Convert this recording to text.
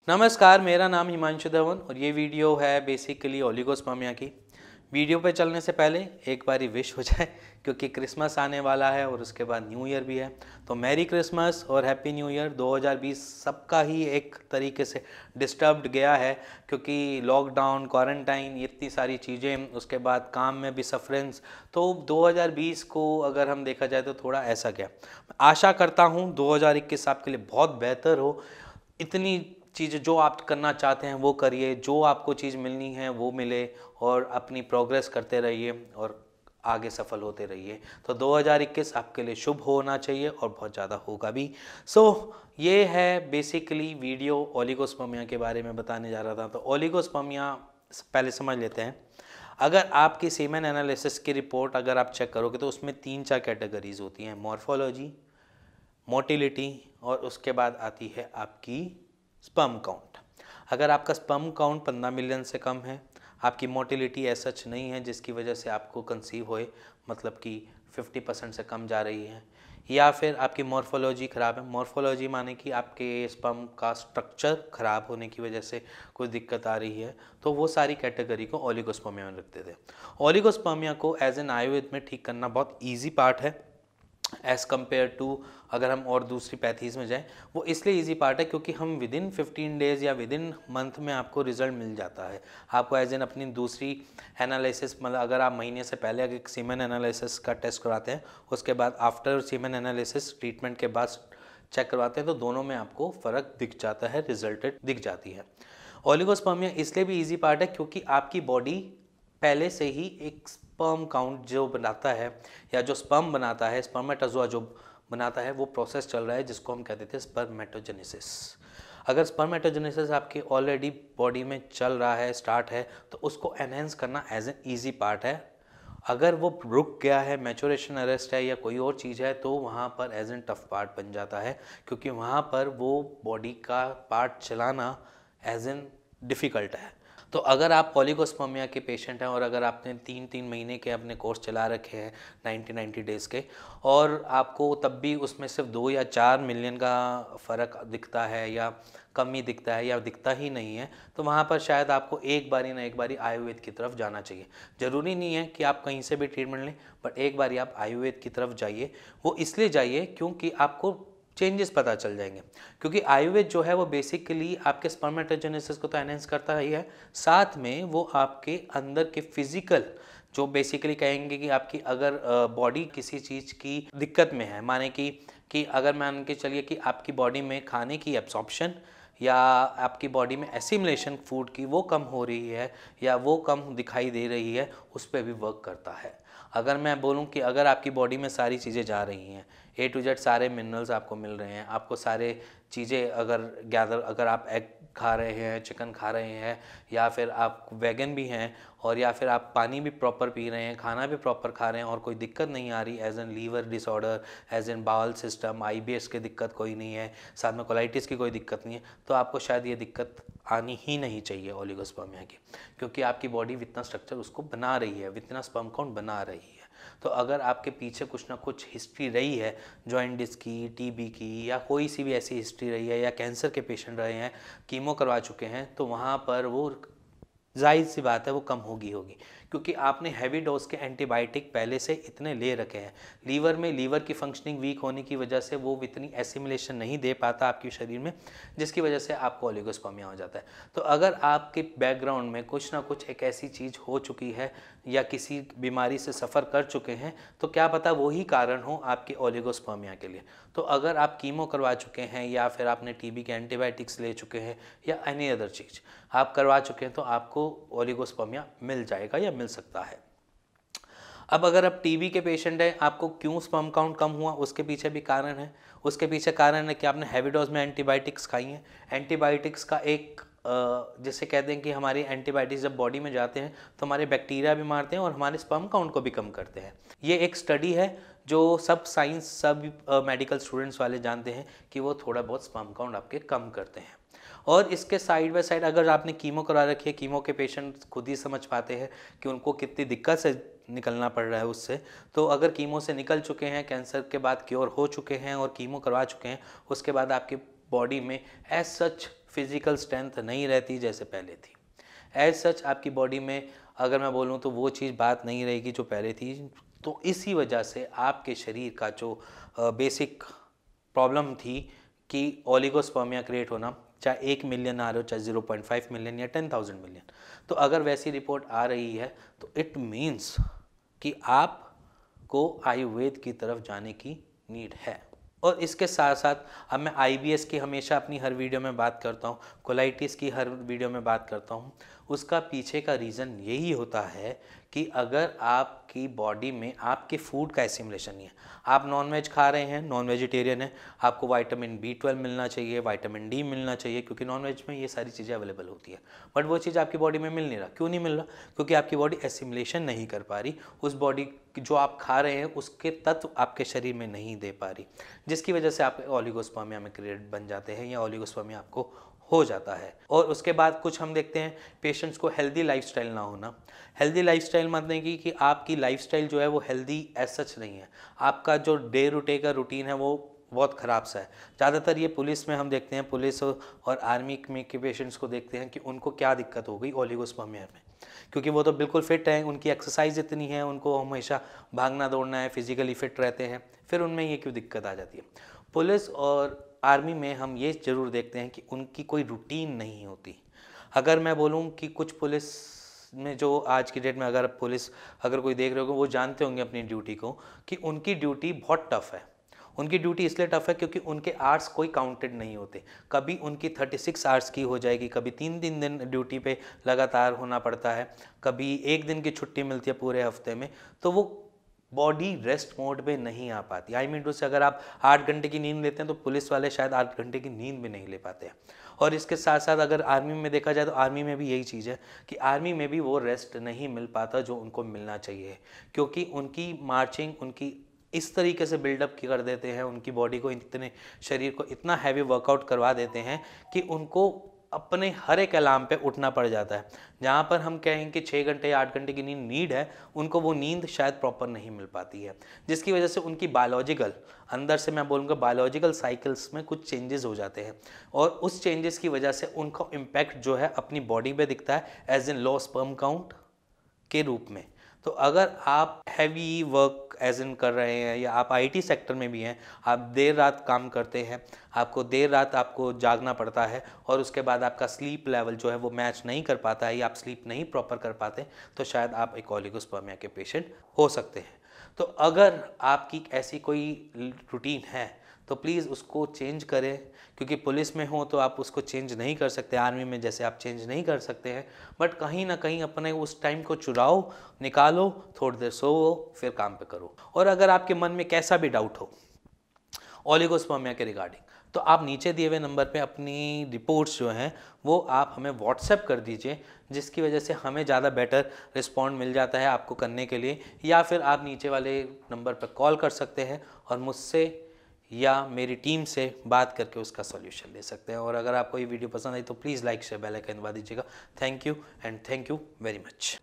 नमस्कार, मेरा नाम हिमांशु धवन और ये वीडियो है बेसिकली ओलिगोस्पर्मिया की। वीडियो पे चलने से पहले एक बारी विश हो जाए क्योंकि क्रिसमस आने वाला है और उसके बाद न्यू ईयर भी है। तो मैरी क्रिसमस और हैप्पी न्यू ईयर। 2020 सबका ही एक तरीके से डिस्टर्ब्ड गया है क्योंकि लॉकडाउन, क्वारंटाइन, इतनी सारी चीज़ें, उसके बाद काम में भी सफरेंस। तो 2020 को अगर हम देखा जाए तो थोड़ा ऐसा गया। आशा करता हूँ 2021 आपके लिए बहुत बेहतर हो। इतनी चीज़ें जो आप करना चाहते हैं वो करिए, जो आपको चीज़ मिलनी है वो मिले और अपनी प्रोग्रेस करते रहिए और आगे सफल होते रहिए। तो 2021 आपके लिए शुभ होना चाहिए और बहुत ज़्यादा होगा भी। ये है बेसिकली वीडियो ओलिगोस्पर्मिया के बारे में बताने जा रहा था। तो ओलिगोस्पर्मिया पहले समझ लेते हैं। अगर आपकी सीमेन एनालिसिस की रिपोर्ट अगर आप चेक करोगे तो उसमें 3-4 कैटेगरीज होती हैं, मॉर्फोलॉजी, मोटिलिटी और उसके बाद आती है आपकी स्पर्म काउंट। अगर आपका स्पर्म काउंट 15 मिलियन से कम है, आपकी मोटिलिटी ऐसा सच नहीं है जिसकी वजह से आपको कंसीव होए, मतलब कि 50% से कम जा रही है, या फिर आपकी मॉर्फोलॉजी ख़राब है। मॉर्फोलॉजी माने कि आपके स्पर्म का स्ट्रक्चर ख़राब होने की वजह से कुछ दिक्कत आ रही है, तो वो सारी कैटेगरी को ओलिगोस्पर्मिया में रखते थे। ओलिगोस्पर्मिया को एज एन आयुर्वेद में ठीक करना बहुत ईजी पार्ट है एज़ कम्पेयर टू अगर हम और दूसरी पैथीज में जाएं। वो इसलिए इजी पार्ट है क्योंकि हम विद इन 15 डेज़ या विद इन मंथ में आपको रिजल्ट मिल जाता है। आपको एज एन अपनी दूसरी एनालिसिस, मतलब अगर आप महीने से पहले अगर सीमेन एनालिसिस का टेस्ट करवाते हैं, उसके बाद आफ्टर सीमेन एनालिसिस ट्रीटमेंट के बाद चेक करवाते हैं, तो दोनों में आपको फ़र्क दिख जाता है, रिजल्टेड दिख जाती है। ओलिगोस्पर्मिया इसलिए भी ईजी पार्ट है क्योंकि आपकी बॉडी पहले से ही एक स्पर्म काउंट जो बनाता है या जो स्पर्म बनाता है, स्पर्मेटोजोआ जो बनाता है, वो प्रोसेस चल रहा है जिसको हम कहते थे स्पर्मेटोजेनेसिस। अगर स्पर्मेटोजेनेसिस आपके ऑलरेडी बॉडी में चल रहा है, स्टार्ट है, तो उसको एनहेंस करना एज एन ईजी पार्ट है। अगर वो रुक गया है, मैचुरेशन अरेस्ट है या कोई और चीज़ है, तो वहाँ पर एज एन टफ पार्ट बन जाता है क्योंकि वहाँ पर वो बॉडी का पार्ट चलाना एज एन डिफ़िकल्ट है। तो अगर आप ओलिगोस्पर्मिया के पेशेंट हैं और अगर आपने 3-3 महीने के अपने कोर्स चला रखे हैं 90 डेज़ के, और आपको तब भी उसमें सिर्फ 2 या 4 मिलियन का फ़र्क दिखता है या कमी दिखता है या दिखता ही नहीं है, तो वहाँ पर शायद आपको एक बारी ना एक बारी आयुर्वेद की तरफ जाना चाहिए। ज़रूरी नहीं है कि आप कहीं से भी ट्रीटमेंट लें, बट एक बारी आप आयुर्वेद की तरफ जाइए। वो इसलिए जाइए क्योंकि आपको चेंजेस पता चल जाएंगे, क्योंकि आयुर्वेद जो है वो बेसिकली आपके स्पर्मेटोजेनेसिस को तो एनहेंस करता ही है, साथ में वो आपके अंदर के फिजिकल जो बेसिकली कहेंगे कि आपकी अगर बॉडी किसी चीज़ की दिक्कत में है, माने कि अगर मान के चलिए कि आपकी बॉडी में खाने की एब्सॉर्प्शन या आपकी बॉडी में एसिमिलेशन फूड की वो कम हो रही है या वो कम दिखाई दे रही है, उस पर भी वर्क करता है। अगर मैं बोलूं कि अगर आपकी बॉडी में सारी चीज़ें जा रही हैं, A to Z सारे मिनरल्स आपको मिल रहे हैं, आपको सारे चीज़ें अगर आप एग खा रहे हैं, चिकन खा रहे हैं, या फिर आप वेगन भी हैं, और या फिर आप पानी भी प्रॉपर पी रहे हैं, खाना भी प्रॉपर खा रहे हैं और कोई दिक्कत नहीं आ रही as an liver disorder, as an bowel system, IBS की दिक्कत कोई नहीं है, साथ में कोलाइटिस की कोई दिक्कत नहीं है, तो आपको शायद ये दिक्कत आनी ही नहीं चाहिए ओलिगोस्पर्मिया की, क्योंकि आपकी बॉडी इतना स्ट्रक्चर उसको बना रही है, इतना स्पर्म काउंट बना रही है। तो अगर आपके पीछे कुछ ना कुछ हिस्ट्री रही है, जॉइंटिस की, TB की, या कोई सी भी ऐसी हिस्ट्री रही है, या कैंसर के पेशेंट रहे हैं, कीमो करवा चुके हैं, तो वहाँ पर वो जाहिर सी बात है वो कम होगी क्योंकि आपने हैवी डोज के एंटीबायोटिक पहले से इतने ले रखे हैं। लीवर की फंक्शनिंग वीक होने की वजह से वो इतनी एसिमिलेशन नहीं दे पाता आपके शरीर में, जिसकी वजह से आपको ओलिगोस्पर्मिया हो जाता है। तो अगर आपके बैकग्राउंड में कुछ ना कुछ एक ऐसी चीज़ हो चुकी है या किसी बीमारी से सफ़र कर चुके हैं, तो क्या पता वही कारण हो आपके ओलिगोस्पर्मिया के लिए। तो अगर आप कीमो करवा चुके हैं या फिर आपने TB के एंटीबायोटिक्स ले चुके हैं या एनी अदर चीज़ आप करवा चुके हैं, तो आपको ओलिगोस्पर्मिया मिल जाएगा या मिल सकता है। अब अगर आप TB के पेशेंट हैं, आपको क्यों स्पर्म काउंट कम हुआ, उसके पीछे भी कारण है। उसके पीछे कारण है कि आपने हैवी डोज में एंटीबायोटिक्स खाई हैं। एंटीबायोटिक्स का एक जैसे कहते हैं कि हमारी एंटीबायोटिक्स जब बॉडी में जाते हैं तो हमारे बैक्टीरिया भी मारते हैं और हमारे स्पर्म काउंट को भी कम करते हैं। ये एक स्टडी है जो सब साइंस, सब मेडिकल स्टूडेंट्स वाले जानते हैं कि वो थोड़ा बहुत स्पर्म काउंट आपके कम करते हैं। और इसके साइड बाय साइड अगर आपने कीमो करा रखी है, कीमो के पेशेंट खुद ही समझ पाते हैं कि उनको कितनी दिक्कत से निकलना पड़ रहा है उससे। तो अगर कीमो से निकल चुके हैं, कैंसर के बाद क्योर हो चुके हैं और कीमो करवा चुके हैं, उसके बाद आपकी बॉडी में एज सच फिजिकल स्ट्रेंथ नहीं रहती जैसे पहले थी। एज सच आपकी बॉडी में अगर मैं बोलूँ तो वो चीज़ बात नहीं रहेगी जो पहले थी। तो इसी वजह से आपके शरीर का जो बेसिक प्रॉब्लम थी कि ओलिगोस्पर्मिया क्रिएट होना, चाहे 1 मिलियन आ रहे हो, चाहे 0.5 मिलियन या 10,000 मिलियन, तो अगर वैसी रिपोर्ट आ रही है तो इट मीन्स कि आपको आयुर्वेद की तरफ जाने की नीड है। और इसके साथ साथ अब मैं IBS की हमेशा अपनी हर वीडियो में बात करता हूँ, कोलाइटिस की हर वीडियो में बात करता हूँ। उसका पीछे का रीज़न यही होता है कि अगर आपकी बॉडी में आपके फूड का एसिमुलेशन नहीं है, आप नॉनवेज खा रहे हैं, नॉन वेजिटेरियन है, आपको विटामिन B12 मिलना चाहिए, विटामिन D मिलना चाहिए, क्योंकि नॉनवेज में ये सारी चीज़ें अवेलेबल होती है, बट वो चीज़ आपकी बॉडी में मिल नहीं रहा। क्यों नहीं मिल रहा? क्योंकि आपकी बॉडी एसिमुलेशन नहीं कर पा रही, उस बॉडी जो आप खा रहे हैं उसके तत्व आपके शरीर में नहीं दे पा रही, जिसकी वजह से आप ओलिगोस्पर्मिया में क्रिएट बन जाते हैं या ओलिगोस्पर्मिया आपको हो जाता है। और उसके बाद कुछ हम देखते हैं पेशेंट्स को हेल्दी लाइफस्टाइल ना होना। हेल्दी लाइफस्टाइल मतलब कि आपकी लाइफस्टाइल जो है वो हेल्दी एज सच नहीं है, आपका जो डे रूटे का रूटीन है वो बहुत ख़राब सा है। ज़्यादातर ये पुलिस में हम देखते हैं, पुलिस और आर्मी में के पेशेंट्स को देखते हैं कि उनको क्या दिक्कत हो गई ओलिगोस्पर्मिया में, क्योंकि वो तो बिल्कुल फिट हैं, उनकी एक्सरसाइज इतनी है, उनको हमेशा भागना दौड़ना है, फिजिकली फिट रहते हैं, फिर उनमें ये क्यों दिक्कत आ जाती है। पुलिस और आर्मी में हम ये ज़रूर देखते हैं कि उनकी कोई रूटीन नहीं होती। अगर मैं बोलूँ कि कुछ पुलिस में जो आज की डेट में अगर पुलिस अगर कोई देख रहे हो वो जानते होंगे अपनी ड्यूटी को कि उनकी ड्यूटी बहुत टफ है। उनकी ड्यूटी इसलिए टफ है क्योंकि उनके आवर्स कोई काउंटेड नहीं होते। कभी उनकी 36 आवर्स की हो जाएगी, कभी 3-3 दिन ड्यूटी पे लगातार होना पड़ता है, कभी 1 दिन की छुट्टी मिलती है पूरे हफ्ते में, तो वो बॉडी रेस्ट मोड में नहीं आ पाती। आई मीन टू से अगर आप 8 घंटे की नींद लेते हैं तो पुलिस वाले शायद 8 घंटे की नींद भी नहीं ले पाते हैं। और इसके साथ साथ अगर आर्मी में देखा जाए तो आर्मी में भी यही चीज़ है कि आर्मी में भी वो रेस्ट नहीं मिल पाता जो उनको मिलना चाहिए, क्योंकि उनकी मार्चिंग उनकी इस तरीके से बिल्डअप कर देते हैं, उनकी बॉडी को इतने शरीर को इतना हैवी वर्कआउट करवा देते हैं कि उनको अपने हर एक अलार्म पे उठना पड़ जाता है। जहाँ पर हम कहें कि 6 घंटे या 8 घंटे की नीड है, उनको वो नींद शायद प्रॉपर नहीं मिल पाती है, जिसकी वजह से उनकी बायोलॉजिकल अंदर से मैं बोलूँगा बायोलॉजिकल साइकिल्स में कुछ चेंजेस हो जाते हैं, और उस चेंजेस की वजह से उनका इम्पैक्ट जो है अपनी बॉडी पे दिखता है as in low sperm count के रूप में। तो अगर आप हैवी वर्क एज इन कर रहे हैं या आप IT सेक्टर में भी हैं, आप देर रात काम करते हैं, आपको देर रात आपको जागना पड़ता है, और उसके बाद आपका स्लीप लेवल जो है वो मैच नहीं कर पाता है या आप स्लीप नहीं प्रॉपर कर पाते, तो शायद आप एक ओलिगोस्पर्मिया के पेशेंट हो सकते हैं। तो अगर आपकी ऐसी कोई रूटीन है तो प्लीज़ उसको चेंज करें, क्योंकि पुलिस में हो तो आप उसको चेंज नहीं कर सकते, आर्मी में जैसे आप चेंज नहीं कर सकते हैं, बट कहीं ना कहीं अपने उस टाइम को चुराओ, निकालो, थोड़ी देर सो, फिर काम पे करो। और अगर आपके मन में कैसा भी डाउट हो ओलिगोस्पर्मिया के रिगार्डिंग, तो आप नीचे दिए हुए नंबर पे अपनी रिपोर्ट्स जो हैं वो आप हमें व्हाट्सएप कर दीजिए, जिसकी वजह से हमें ज़्यादा बेटर रिस्पॉन्ड मिल जाता है आपको करने के लिए, या फिर आप नीचे वाले नंबर पर कॉल कर सकते हैं और मुझसे या मेरी टीम से बात करके उसका सॉल्यूशन ले सकते हैं। और अगर आपको ये वीडियो पसंद आई तो please like share bell icon दबा दीजिएगा। Thank you and thank you very much.